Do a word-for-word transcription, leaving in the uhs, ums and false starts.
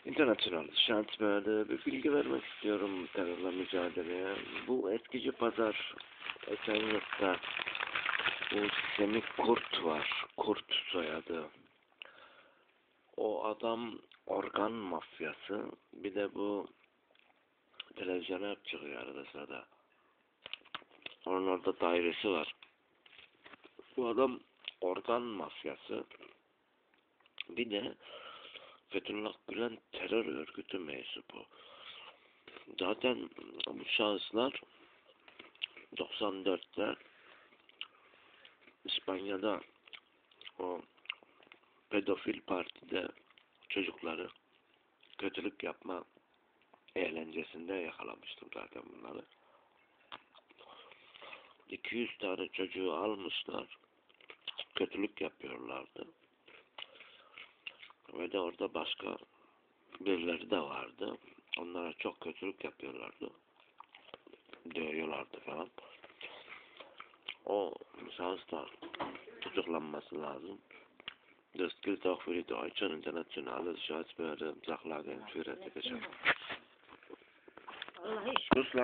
İnternasyonel şartlarda bir bilgi vermek istiyorum terörle mücadeleye. Bu eskici pazar Esenyurt'ta bu Semih Kurt var. Kurt soyadı. O adam organ mafyası. Bir de bu televizyona hep çıkıyor arada sırada. Onun orada dairesi var. Bu adam organ mafyası. Bir de Fethullah Gülen terör örgütü mensubu. Zaten bu şahıslar doksan dörtte İspanya'da o pedofil partide çocukları kötülük yapma eğlencesinde yakalamıştım zaten bunları. iki yüz tane çocuğu almışlar. Kötülük yapıyorlardı. Ve de orada başka birileri de vardı. Onlara çok kötülük yapıyorlardı. Dövüyorlardı falan. O şahıs da tutuklanması lazım. Das gilt auch für die deutsche und internationale Sicherheitsbehörde Sachlage in Führer.